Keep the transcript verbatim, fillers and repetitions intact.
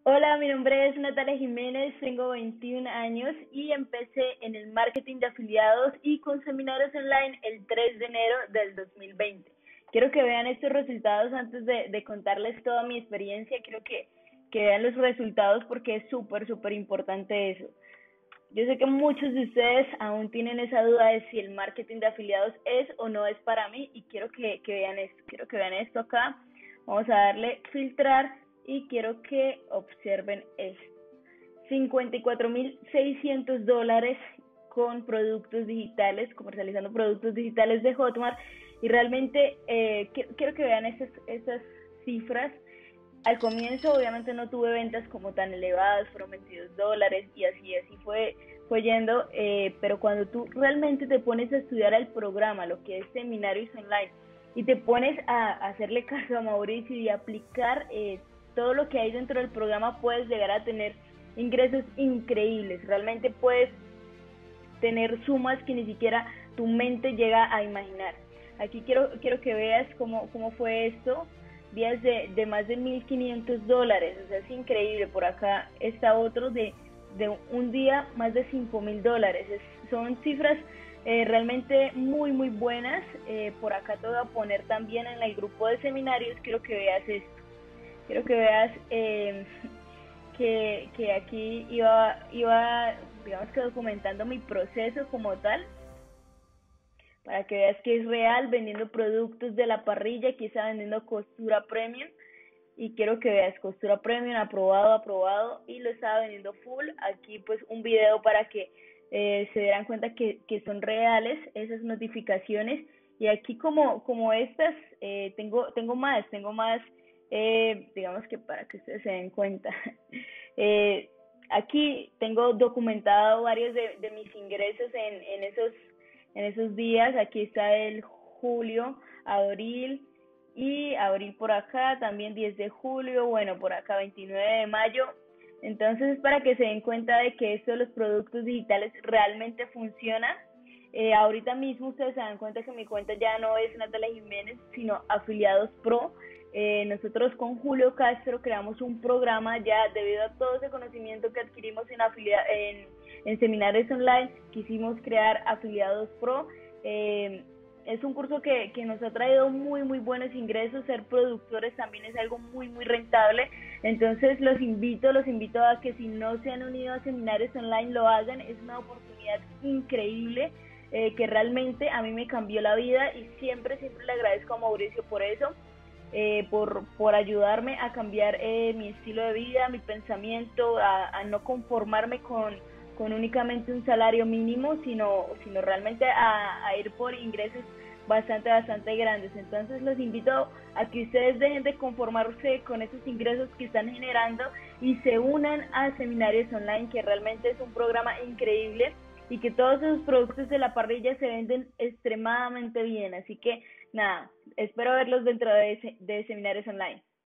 Hola, mi nombre es Natalia Jiménez, tengo veintiún años y empecé en el marketing de afiliados y con seminarios online el tres de enero del dos mil veinte. Quiero que vean estos resultados antes de, de contarles toda mi experiencia. Quiero que, que vean los resultados porque es súper, súper importante eso. Yo sé que muchos de ustedes aún tienen esa duda de si el marketing de afiliados es o no es para mí y quiero que, que vean esto. Quiero que vean esto acá. Vamos a darle filtrar y quiero que observen esto. cincuenta y cuatro mil seiscientos dólares con productos digitales, comercializando productos digitales de Hotmart. Y realmente eh, quiero, quiero que vean esas, esas cifras. Al comienzo obviamente no tuve ventas como tan elevadas, fueron veintidós dólares y así, así fue, fue yendo, eh, pero cuando tú realmente te pones a estudiar el programa, lo que es seminarios online, y te pones a, a hacerle caso a Mauricio y a aplicar eh, todo lo que hay dentro del programa, puedes llegar a tener ingresos increíbles. Realmente puedes tener sumas que ni siquiera tu mente llega a imaginar. Aquí quiero, quiero que veas cómo, cómo fue esto. Días de, de más de mil quinientos dólares, o sea, es increíble. Por acá está otro de, de un día más de cinco mil dólares. Es, son cifras eh, realmente muy, muy buenas. Eh, por acá te voy a poner también en el grupo de seminarios. Quiero que veas esto. Quiero que veas eh, que, que aquí iba, iba, digamos que documentando mi proceso como tal, para que veas que es real, vendiendo productos de la parrilla. Aquí está vendiendo costura premium y quiero que veas costura premium, aprobado, aprobado, y lo estaba vendiendo full. Aquí pues un video para que eh, se dieran cuenta que, que son reales esas notificaciones. Y aquí como, como estas, eh, tengo, tengo más, tengo más, eh, digamos que para que ustedes se den cuenta. eh, aquí tengo documentado varios de, de mis ingresos en, en esos en esos días. Aquí está el julio, abril, y abril por acá, también diez de julio, bueno, por acá veintinueve de mayo. Entonces, para que se den cuenta de que esto de los productos digitales realmente funciona. Eh, ahorita mismo ustedes se dan cuenta que mi cuenta ya no es Natalia Jiménez, sino Afiliados Pro. Eh, nosotros con Julio Castro creamos un programa ya debido a todo ese conocimiento que adquirimos en, afilia en, en seminarios online. Quisimos crear Afiliados Pro. Eh, es un curso que, que nos ha traído muy, muy buenos ingresos. Ser productores también es algo muy, muy rentable. Entonces los invito, los invito a que si no se han unido a seminarios online lo hagan. Es una oportunidad increíble eh, que realmente a mí me cambió la vida y siempre, siempre le agradezco a Mauricio por eso. Eh, por, por ayudarme a cambiar eh, mi estilo de vida, mi pensamiento, a, a no conformarme con, con únicamente un salario mínimo, sino, sino realmente a, a ir por ingresos bastante, bastante grandes. Entonces los invito a que ustedes dejen de conformarse con esos ingresos que están generando y se unan a seminarios online, que realmente es un programa increíble y que todos esos productos de la parrilla se venden extremadamente bien. Así que nada, espero verlos dentro de, de seminarios online.